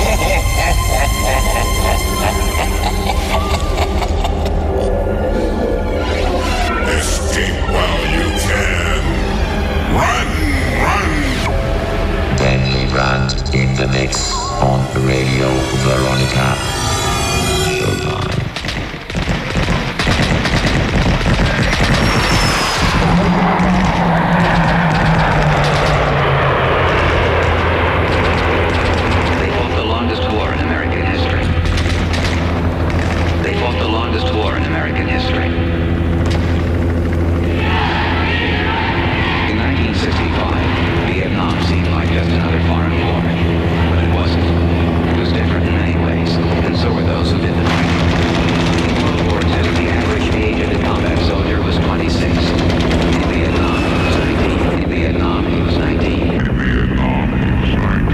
Escape while you can. Run, run. Deadly Brand in the mix on Radio Veronica. Showtime. They fought the longest war in American history. They fought the longest war in American history. In 1965, Vietnam seemed like just another foreign war, but it wasn't. It was different in many ways, and so were those who did the fighting. In World War II, the average age of the combat soldier was 26. In Vietnam, he was 19. In Vietnam, he was 19. In Vietnam, he was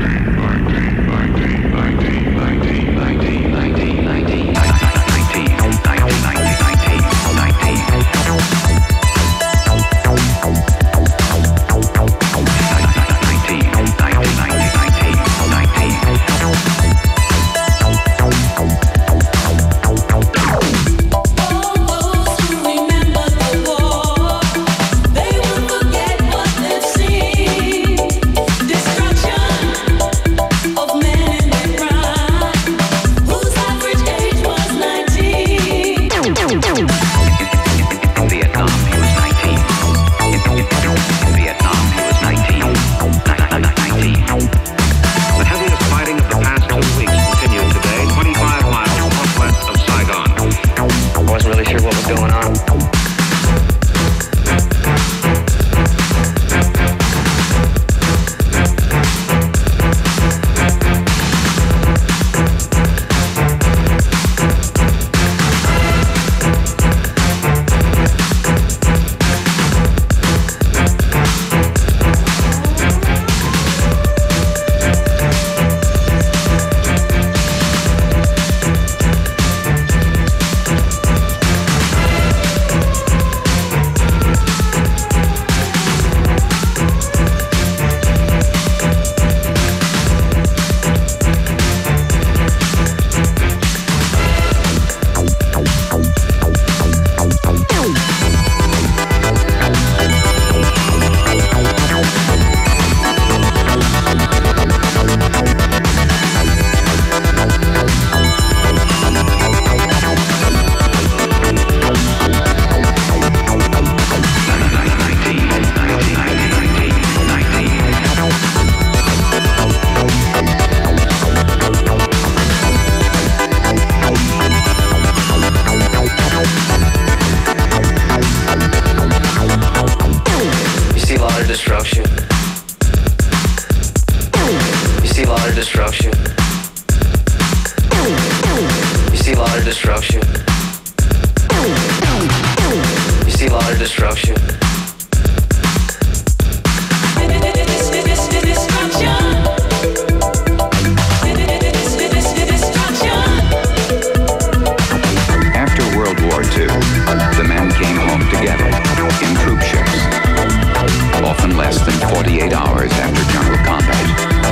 48 hours after jungle combat.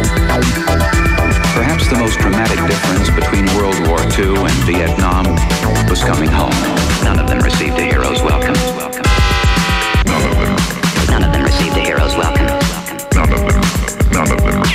Perhaps the most dramatic difference between World War II and Vietnam was coming home. None of them received a hero's welcome. None of them. None of them received a hero's welcome. None of them. None of them.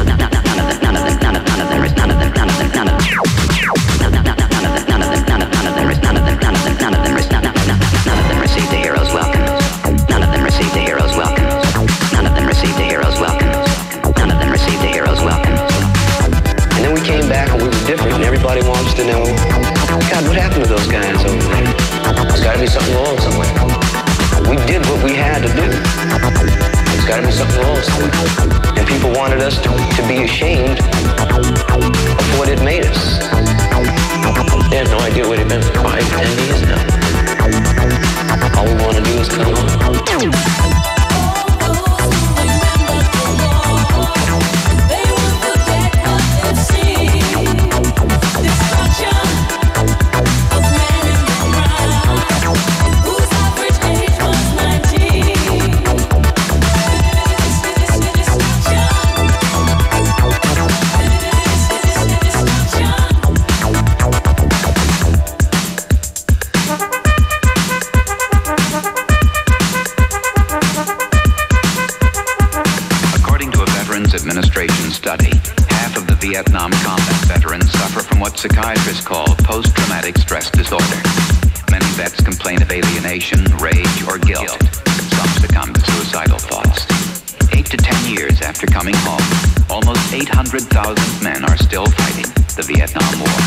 Received a hero's welcome. None of them received a hero's welcome. None of them received a hero's welcome. None of them received a hero's welcome. And then we came back and we were different, and everybody wants to know, God, what happened to those guys over there? There's got to be something wrong somewhere. We did what we had to do. There's got to be something wrong somewhere. And people wanted us to be ashamed of what it made us. They had no idea what it meant for 5, 10 years now. All we want to do is come on. Administration study, half of the Vietnam combat veterans suffer from what psychiatrists call post-traumatic stress disorder. Many vets complain of alienation, rage, or guilt. Some succumb to suicidal thoughts. 8 to 10 years after coming home, almost 800,000 men are still fighting the Vietnam War.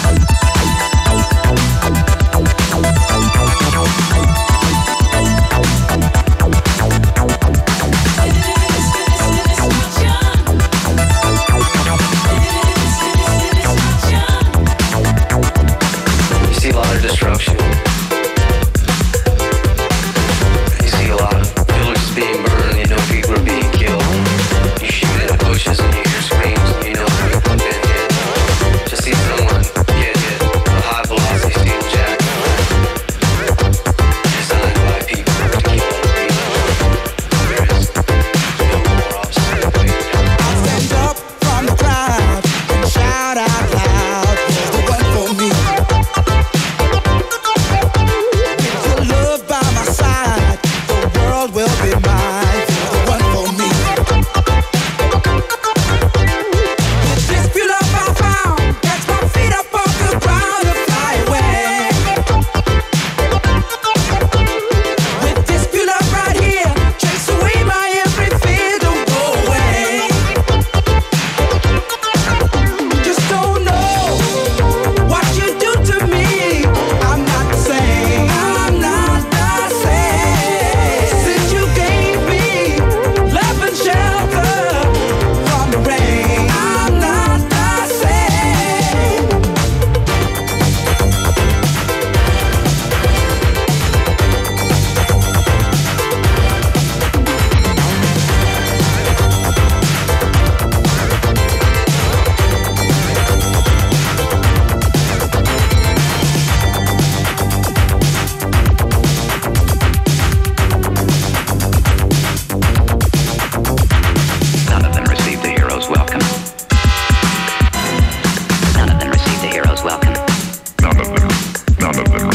You see a lot of destruction. You see a lot of villages being burned. You know people are being killed. You shoot in the bushes and you hear screams and you know people have been hit. Just see someone get hit. A high velocity steel jacket designed by people to kill other people. There is no more upset way down. I stand up from the crowd and shout out loud, "Here's the one for me." With your love by my side, the world will be mine. Here's the one for me. With this pure love I found, gets my feet up off the ground and fly away. With this pure love right here, chase away my every fear, don't go away. Just don't know what you do to me. I'm not the same. I'm not the same. Since you gave me love and shelter from the rain, I'm not the same. None of them received the hero's welcome. None of them received the hero's welcome. None of them. None of them.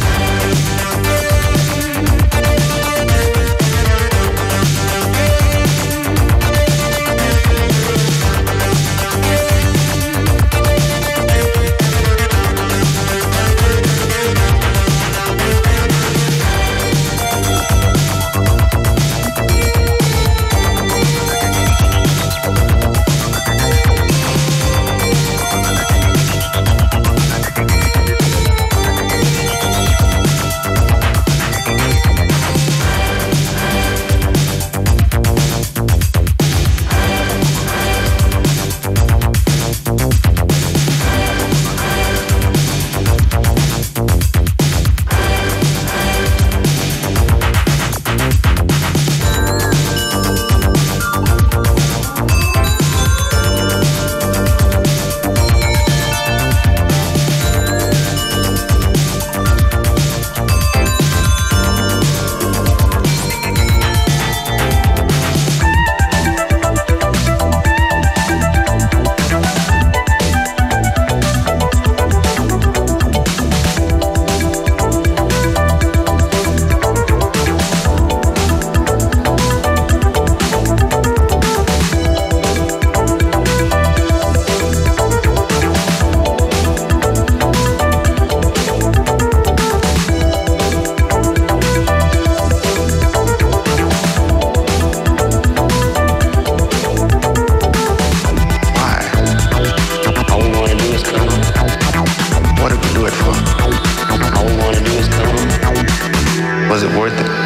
All we wanna do is come home. What did we do it for? All we wanna do is come home. Was it worth it?